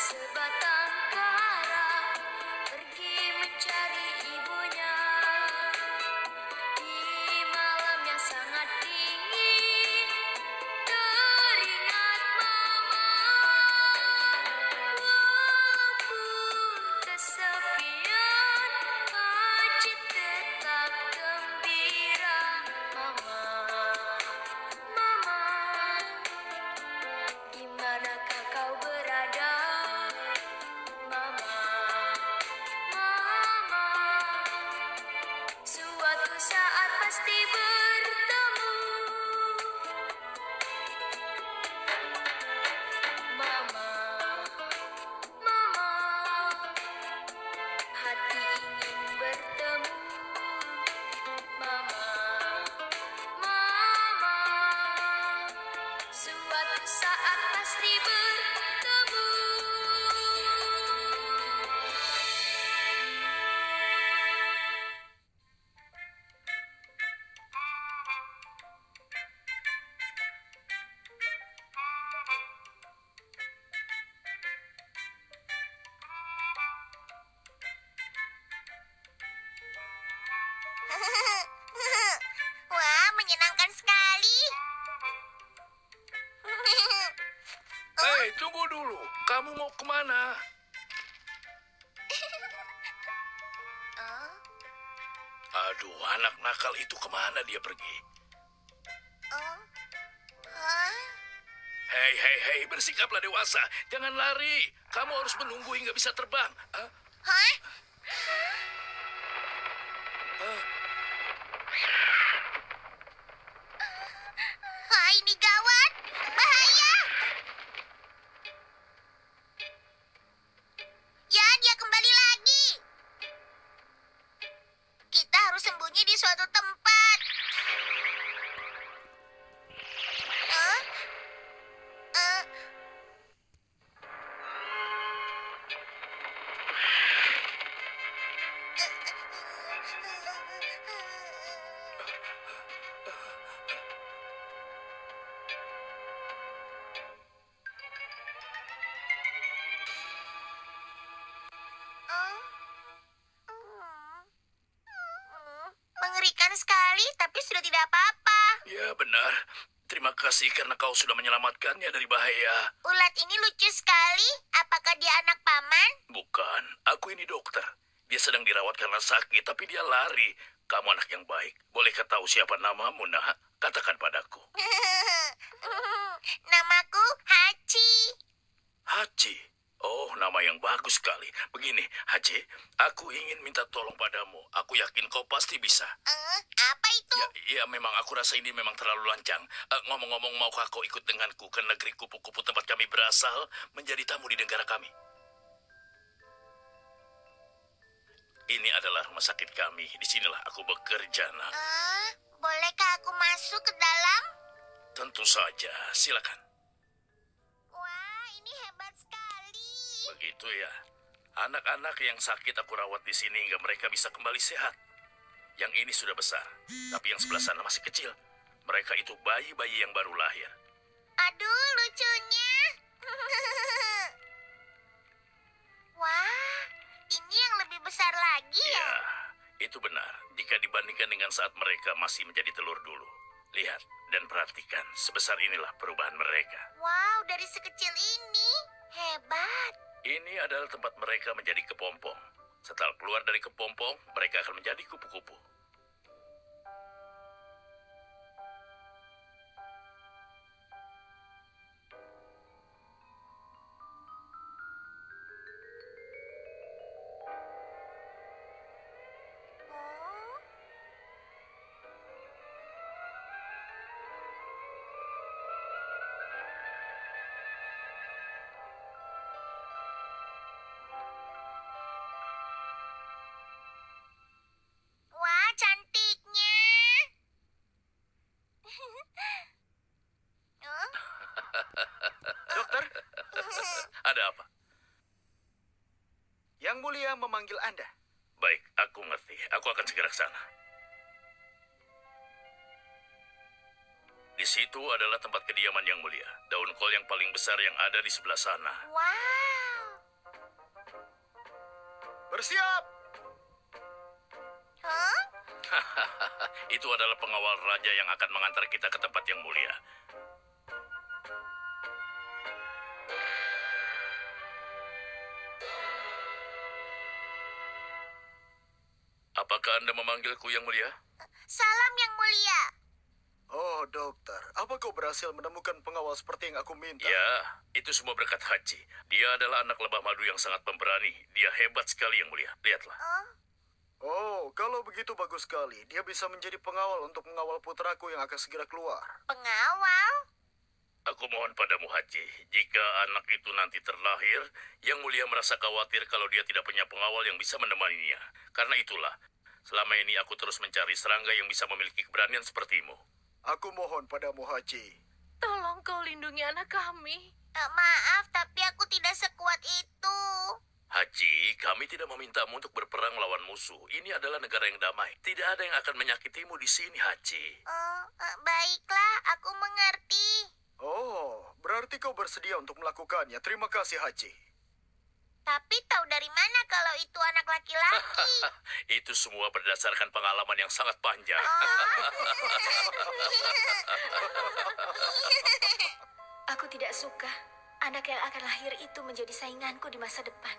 Sebatang kara pergi mencari ibunya di malam yang sangat dingin. Teringat mama, walaupun kesepian, Haji tetap gembira. Mama, mama, di manakah kau berada? Mama, mama, suatu saat pasti bertemu. Mama, mama, hati ingin bertemu. Mama, mama, suatu saat pasti bertemu. Wah, menyenangkan sekali. Hei, tunggu dulu. Kamu mau kemana? Oh, Aduh, anak nakal itu kemana dia pergi? oh, hah? Hei, hei, hei, bersikaplah dewasa. Jangan lari. Kamu harus menunggu hingga bisa terbang. Hah? Hah? Hah? Wah, ini gawat. Bahaya. Ya, dia kembali lagi. Kita harus sembunyi di suatu tempat. Eh? Eh? Mengerikan sekali, tapi sudah tidak apa-apa. Ya, benar. Terima kasih karena kau sudah menyelamatkannya dari bahaya. Ulat ini lucu sekali. Apakah dia anak paman? Bukan, aku ini dokter. Dia sedang dirawat karena sakit, tapi dia lari. Kamu anak yang baik. Bolehkah tahu siapa namamu, nak? Katakan padaku. Namaku Hachi. Haji. Oh, nama yang bagus sekali. Begini, Haji, aku ingin minta tolong padamu. Aku yakin kau pasti bisa. Apa itu? Ya, memang aku rasa ini memang terlalu lancang. Ngomong-ngomong, maukah kau ikut denganku ke negeri kupu-kupu tempat kami berasal, menjadi tamu di negara kami? Ini adalah rumah sakit kami. Disinilah aku bekerja, nak. Bolehkah aku masuk ke dalam? Tentu saja, silakan. Wah, ini hebat sekali. Begitu ya. Anak-anak yang sakit aku rawat di sini hingga mereka bisa kembali sehat. Yang ini sudah besar, tapi yang sebelah sana masih kecil. Mereka itu bayi-bayi yang baru lahir. Aduh, lucunya. Wah, ini yang lebih besar lagi ya? Ya, itu benar. Jika dibandingkan dengan saat mereka masih menjadi telur dulu. Lihat dan perhatikan, sebesar inilah perubahan mereka. Wow, dari sekecil ini. Hebat. Ini adalah tempat mereka menjadi kepompong. Setelah keluar dari kepompong, mereka akan menjadi kupu-kupu. Oh, wah, cantiknya. Oh, Dokter, Ada apa? Yang Mulia memanggil Anda. Baik, aku ngerti. Aku akan segera ke sana. Di situ adalah tempat kediaman yang mulia. Daun kol yang paling besar yang ada di sebelah sana. wow. Bersiap! Hah? Itu adalah pengawal raja yang akan mengantar kita ke tempat yang mulia. Apakah Anda memanggilku yang mulia? Salam yang mulia. Oh, dokter. Apa kau berhasil menemukan pengawal seperti yang aku minta? Ya, itu semua berkat Haji. Dia adalah anak lebah madu yang sangat pemberani. Dia hebat sekali yang mulia. Lihatlah. Oh, Oh, kalau begitu bagus sekali. Dia bisa menjadi pengawal untuk mengawal putraku yang akan segera keluar. pengawal? Aku mohon padamu Haji, jika anak itu nanti terlahir, yang mulia merasa khawatir kalau dia tidak punya pengawal yang bisa menemaninya. Karena itulah, selama ini aku terus mencari serangga yang bisa memiliki keberanian sepertimu. Aku mohon padamu, Haji. Tolong kau lindungi anak kami. Maaf, tapi aku tidak sekuat itu. Haji, kami tidak memintamu untuk berperang melawan musuh. Ini adalah negara yang damai. Tidak ada yang akan menyakitimu di sini, Haji. Baiklah, aku mengerti. Oh, berarti kau bersedia untuk melakukannya. Terima kasih, Haji. Tapi tahu dari mana kalau itu anak laki-laki? Itu semua berdasarkan pengalaman yang sangat panjang. Aku tidak suka anak yang akan lahir itu menjadi sainganku di masa depan.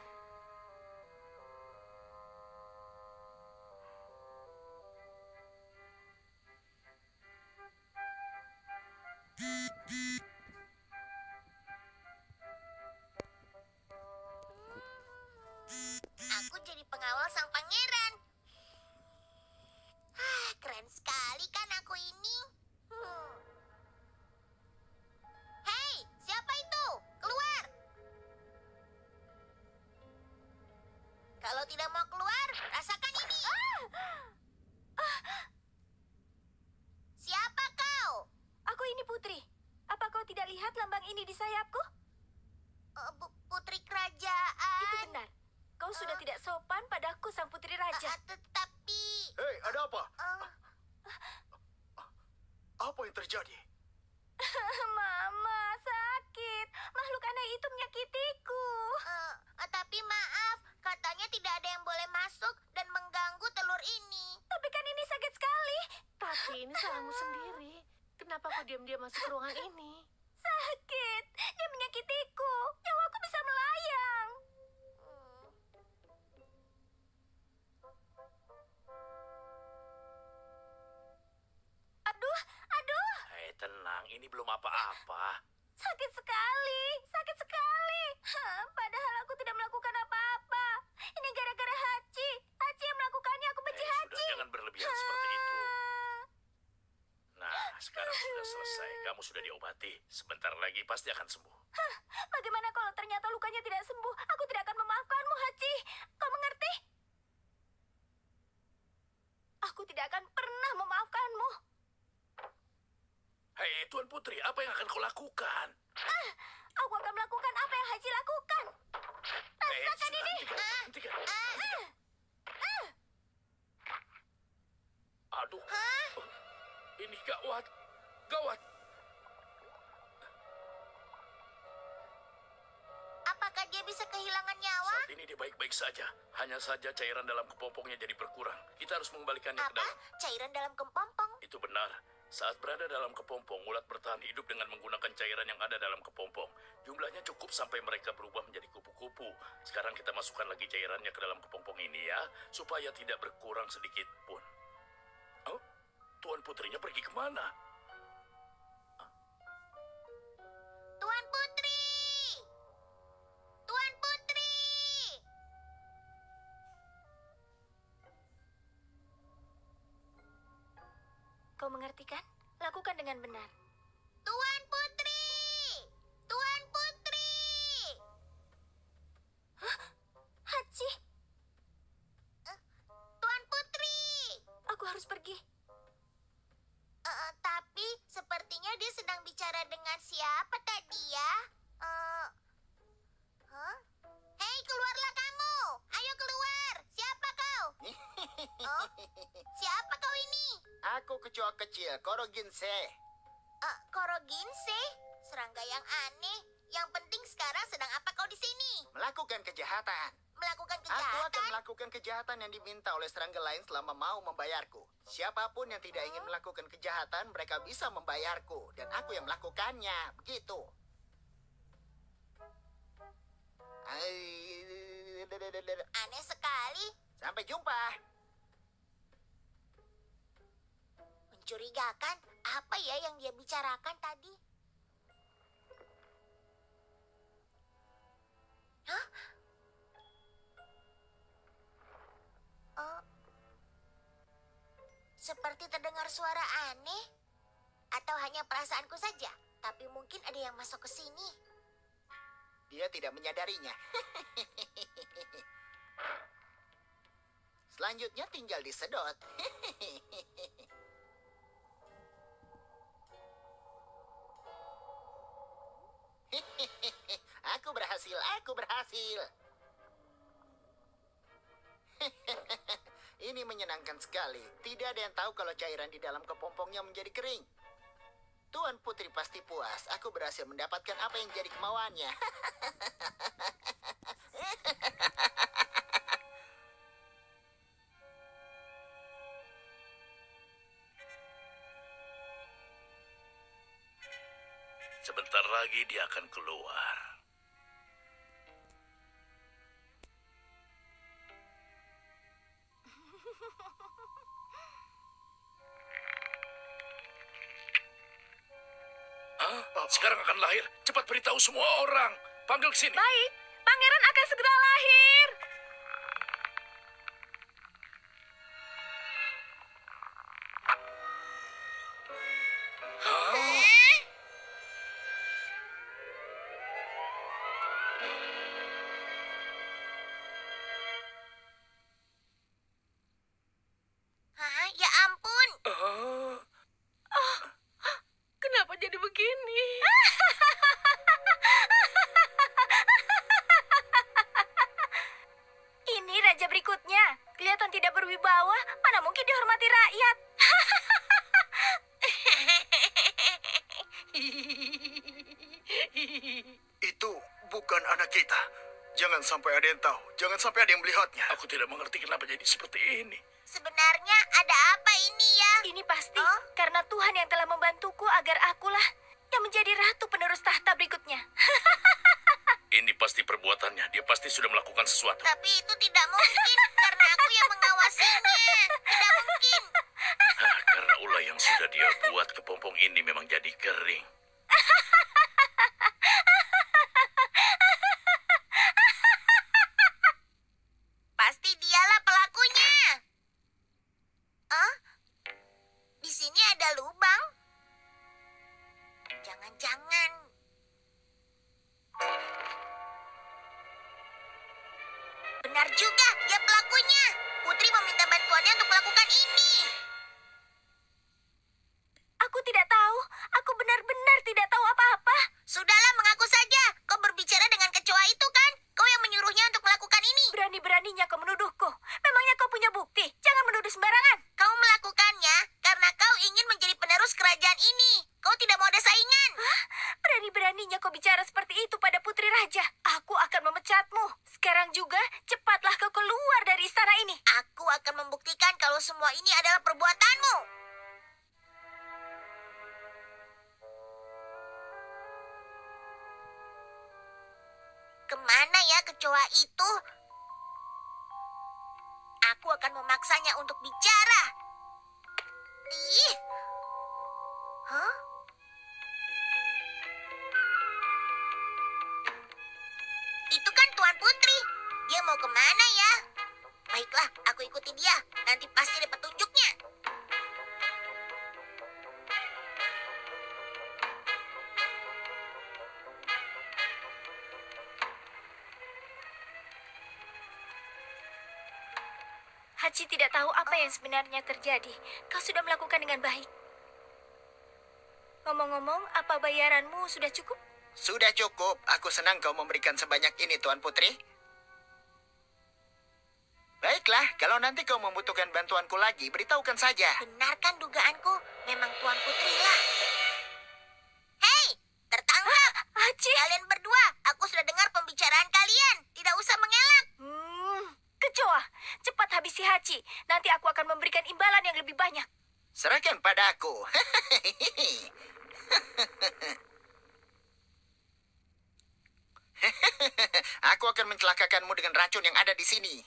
Aku jadi pengawal sang pangeran. Keren sekali kan aku ini. Hei, siapa itu? Keluar! Kalau tidak mau keluar, rasakan ini. Siapa kau? Aku ini Putri. Apa kau tidak lihat lambang ini di sayapku? Putri kerajaan. Itu benar. Kau sudah tidak sopan padaku, sang putri raja. Tetapi... Hei, ada apa? Apa yang terjadi? Mama, sakit. Makhluk aneh itu menyakitiku. Tapi maaf, katanya tidak ada yang boleh masuk dan mengganggu telur ini. Tapi kan ini sakit sekali. Tapi ini salahmu sendiri. Kenapa kau diam-diam masuk ke ruangan ini? Sakit. Dia menyakitiku. Nyawaku bisa melayang. Aduh, aduh. Hei, tenang, ini belum apa-apa. Sakit sekali. Sakit sekali. Padahal aku tidak melakukan apa-apa. Ini gara-gara Haji. Haji yang melakukannya. Aku benci Hei, sudah, Haji. jangan berlebihan seperti itu. Nah, sekarang sudah selesai. Kamu sudah diobati. Sebentar lagi pasti akan sembuh. Bagaimana kalau ternyata lukanya tidak sembuh? Aku tidak akan memaafkanmu, Haji. Kau mengerti? Aku tidak akan pernah memaafkanmu. Hei, Tuan Putri, apa yang akan kau lakukan? Aku akan melakukan apa yang Haji lakukan. Hei, Rasakan sudah, ini. hentikan. Aduh. Ini gawat. Gawat. Apakah dia bisa kehilangan nyawa? Saat ini dia baik-baik saja. Hanya saja cairan dalam kepompongnya jadi berkurang. Kita harus mengembalikannya ke Apa? dalam. Cairan dalam kepompong? Itu benar. Saat berada dalam kepompong, ulat bertahan hidup dengan menggunakan cairan yang ada dalam kepompong. Jumlahnya cukup sampai mereka berubah menjadi kupu-kupu. Sekarang kita masukkan lagi cairannya ke dalam kepompong ini ya, supaya tidak berkurang sedikit pun. Oh, Tuan Putrinya pergi kemana? Tuan Putri! Tuan Putri! Kau mengerti kan? Lakukan dengan benar. Tuan Putri! Tuan Putri! Haji, Tuan Putri! aku harus pergi. Tapi sepertinya dia sedang bicara dengan siapa tadi ya? Hei, keluarlah kamu! Ayo keluar! Siapa kau? Oh, siapa kau ini? Aku kecoa kecil, Koroginse. Koroginse? Serangga yang aneh. Yang penting sekarang sedang apa kau di sini? Melakukan kejahatan. melakukan Aku akan kejahatan? melakukan kejahatan yang diminta oleh serangga lain selama mau membayarku. Siapapun yang tidak ingin melakukan kejahatan, mereka bisa membayarku. Dan aku yang melakukannya. Begitu. Aneh sekali. Sampai jumpa. Mencurigakan. Apa ya yang dia bicarakan tadi? Hah? Oh. Seperti terdengar suara aneh. Atau hanya perasaanku saja. Tapi mungkin ada yang masuk ke sini. Dia tidak menyadarinya. Selanjutnya tinggal disedot. Aku berhasil, aku berhasil. Ini menyenangkan sekali. Tidak ada yang tahu kalau cairan di dalam kepompongnya menjadi kering. Tuan Putri pasti puas. Aku berhasil mendapatkan apa yang jadi kemauannya. Sebentar lagi dia akan keluar. Hah? Sekarang akan lahir. Cepat beritahu semua orang. Panggil ke sini. Baik, pangeran akan segera lahir. Hah? Ya ampun. Kenapa jadi begini? Ini raja berikutnya. Kelihatan tidak berwibawa, mana mungkin dihormati rakyat. Itu bukan anak kita. Jangan sampai ada yang tahu. Jangan sampai ada yang melihatnya. Aku tidak mengerti kenapa jadi seperti ini. Sebenarnya ada apa ini ya? Ini pasti Oh? karena Tuhan yang telah membantuku agar akulah yang menjadi ratu penerus tahta berikutnya. Ini pasti perbuatannya. Dia pasti sudah melakukan sesuatu. Tapi itu tidak mungkin karena aku yang mengawasinya. Tidak mungkin. Karena ulah yang sudah dia buat, kepompong ini memang jadi kering. Pasti dialah pelakunya. Di sini ada lubang. Jangan-jangan. Benar juga, dia pelakunya. Putri meminta bantuannya untuk melakukan ini. Aku tidak tahu. Aku benar-benar tidak tahu apa-apa. Sudahlah, mengaku saja. Kau berbicara dengan kecoa itu kan? Kau yang menyuruhnya untuk melakukan ini. Berani-beraninya kau menuduhku. Memangnya kau punya bukti? Jangan menuduh sembarangan. Kau melakukannya karena kau ingin menjadi penerus kerajaan ini. Kau tidak mau ada saingan. Berani-beraninya kau bicara seperti itu pada putri raja. Aku akan memecatmu. Sekarang juga, cepatlah kau keluar dari istana ini. Aku akan membuktikan kalau semua ini adalah perbuatanmu. Kemana ya kecoa itu? Aku akan memaksanya untuk bicara. Ih. Hah? Itu kan Tuan Putri. Dia mau kemana ya? Baiklah, aku ikuti dia. Nanti pasti ada petunjuknya. Hachi tidak tahu apa yang sebenarnya terjadi. Kau sudah melakukan dengan baik. Ngomong-ngomong, apa bayaranmu sudah cukup? Sudah cukup. Aku senang kau memberikan sebanyak ini, Tuan Putri. Baiklah, kalau nanti kau membutuhkan bantuanku lagi, beritahukan saja. Benarkan dugaanku? Memang Tuan Putri lah. Hei, tertangkap. Hachi! Kalian berdua, aku sudah dengar pembicaraan kalian. Tidak usah mengelak. Serahkan padaku. Aku akan mencelakakanmu dengan racun yang ada di sini.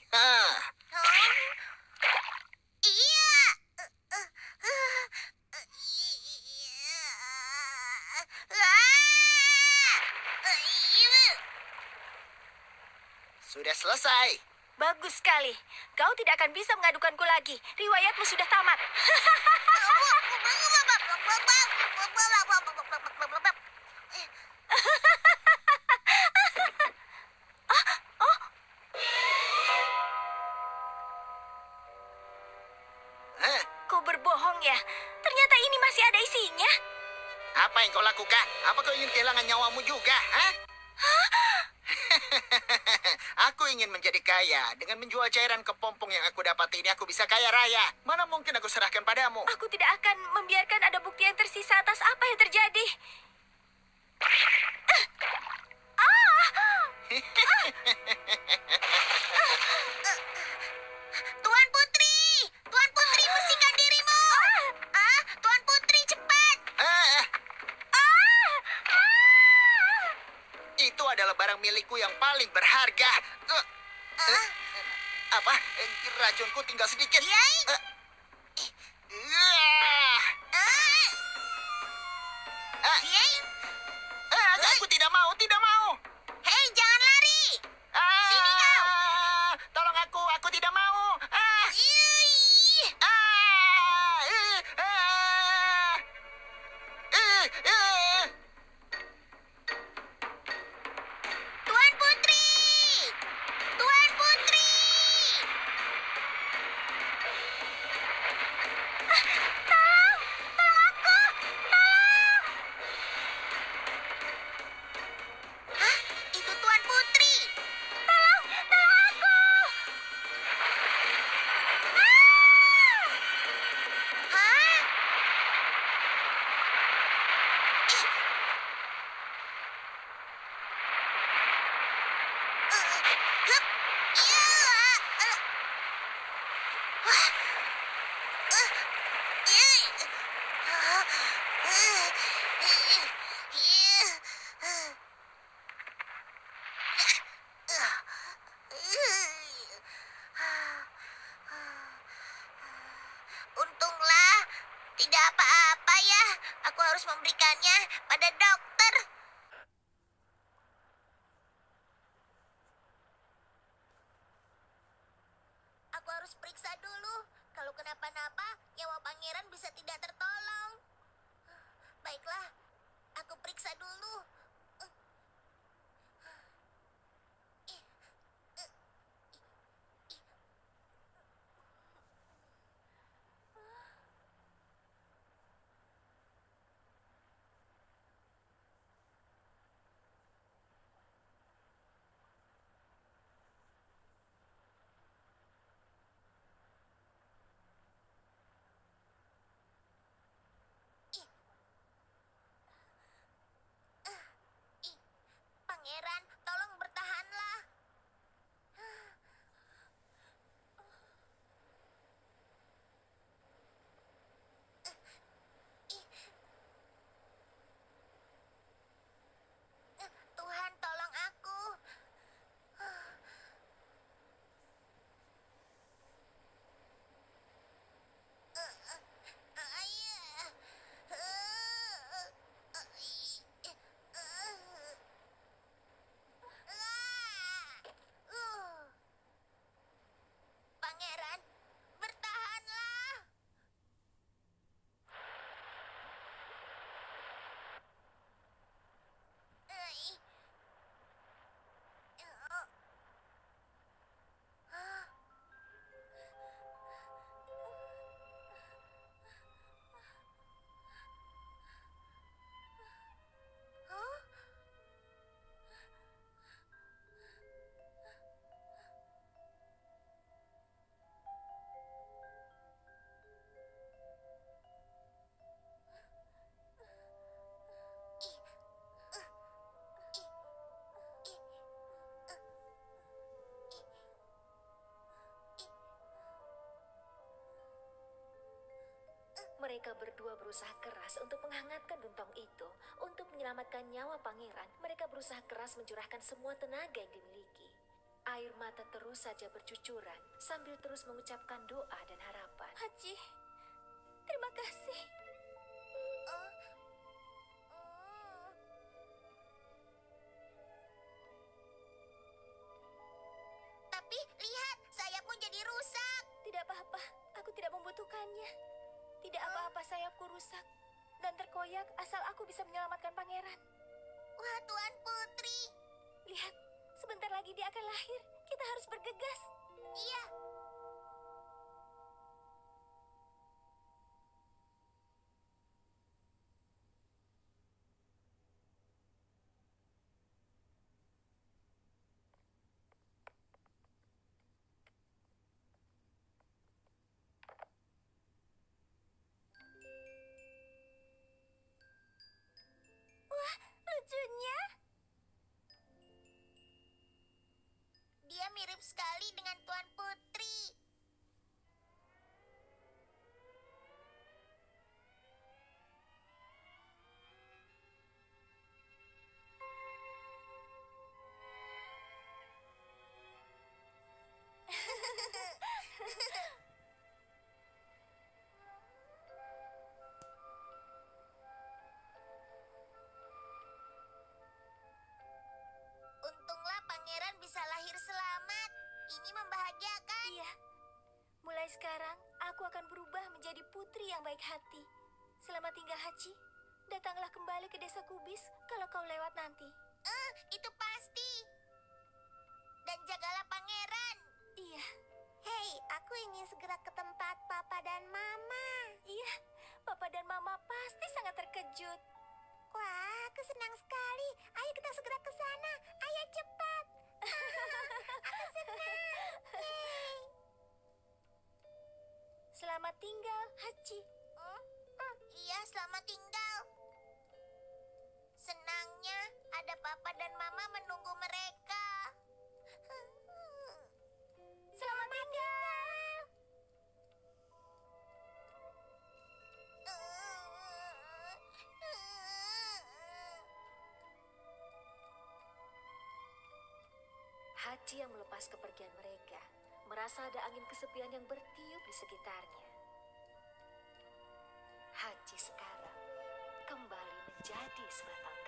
Iya. Sudah selesai. Bagus sekali. Kau tidak akan bisa mengadukanku lagi. Riwayatmu sudah tamat. Hah? Kau berbohong ya? Ternyata ini masih ada isinya. Apa yang kau lakukan? Apa kau ingin kehilangan nyawamu juga? Hah? Aku ingin menjadi kaya. Dengan menjual cairan kepompong yang aku dapat ini, aku bisa kaya raya. Mana mungkin aku serahkan padamu? Aku tidak akan membiarkan ada bukti yang tersisa atas apa yang terjadi. Tuan Putri! Tuan Putri, bersihkan dirimu! Tuan Putri, cepat! Ah, itu adalah barang milikku yang paling berharga. Apa? Racunku tinggal sedikit. Yai! Yai! Aku tidak mau, tidak mau. Hei, jangan lari! Sini kau! Tolong aku tidak mau. Ih! Tuan Putri! Tuan Putri! Hah? Itu Tuan Putri! Hah? Hup! Ya! Wah! Untunglah tidak apa-apa ya. Aku harus memberikannya pada dokter. Aku harus periksa dulu. Kalau kenapa-napa, nyawa pangeran bisa tidak tertolong. Baiklah, aku periksa dulu. Mereka berdua berusaha keras untuk menghangatkan gentong itu. Untuk menyelamatkan nyawa pangeran, mereka berusaha keras mencurahkan semua tenaga yang dimiliki. Air mata terus saja bercucuran sambil terus mengucapkan doa dan harapan. Hachi, terima kasih. Tapi lihat, sayapmu jadi rusak. Tidak apa-apa, aku tidak membutuhkannya. Tidak apa-apa sayapku rusak dan terkoyak asal aku bisa menyelamatkan pangeran. Wah, Tuan Putri. Lihat, sebentar lagi dia akan lahir. Kita harus bergegas. Iya. Wah, lucunya. Dia mirip sekali dengan Tuan Putri. Untunglah pangeran bisa lahir selamat. Ini membahagiakan. Iya. Mulai sekarang, aku akan berubah menjadi putri yang baik hati. Selamat tinggal, Hachi. Datanglah kembali ke desa Kubis kalau kau lewat nanti. Itu pasti. Dan jagalah pangeran. Iya, Hei, aku ingin segera ke tempat Papa dan Mama. iya. Papa dan Mama pasti sangat terkejut. Wah, aku senang sekali. Ayo kita segera ke sana. Ayo cepat. Aku senang. Yeay. Selamat tinggal, Hachi. Iya, selamat tinggal. Senangnya ada Papa dan Mama menunggu mereka. Selamat tinggal. Hachi yang melepas kepergian mereka merasa ada angin kesepian yang bertiup di sekitarnya. Hachi sekarang kembali menjadi sebatang